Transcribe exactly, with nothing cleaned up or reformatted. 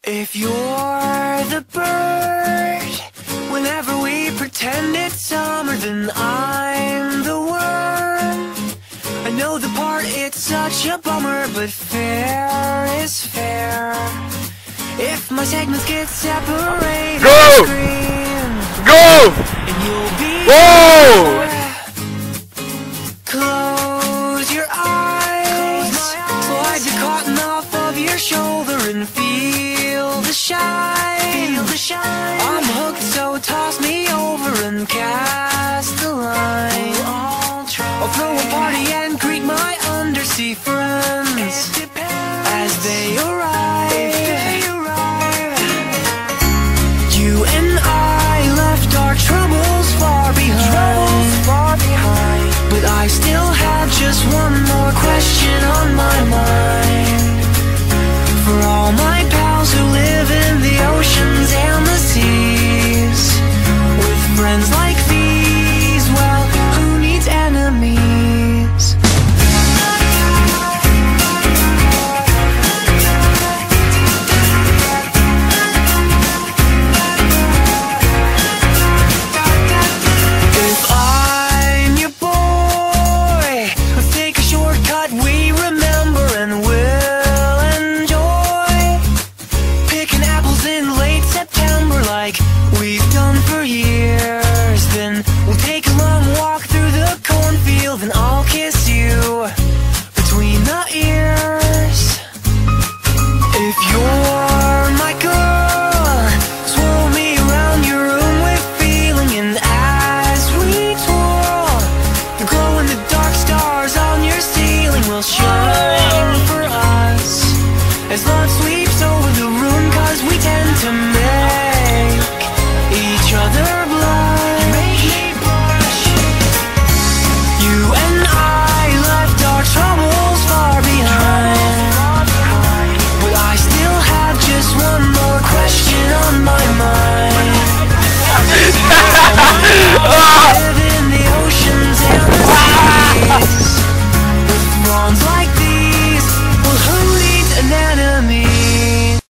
If you're the bird, whenever we pretend it's summer, then I'm the worm. I know the part, it's such a bummer, but fair is fair. If my segments get separated, Go! scream, Go! and you'll be Whoa! Close your eyes, slide the cotton off of your shoulder and feel the shine. I'm hooked, so toss me over and cast the line. I'll throw a party and greet my undersea friends as they arrive. You and I left our troubles far behind, but I still have just one more question on my mind. For all my pals who live in the oceans and the seas, with friends like these.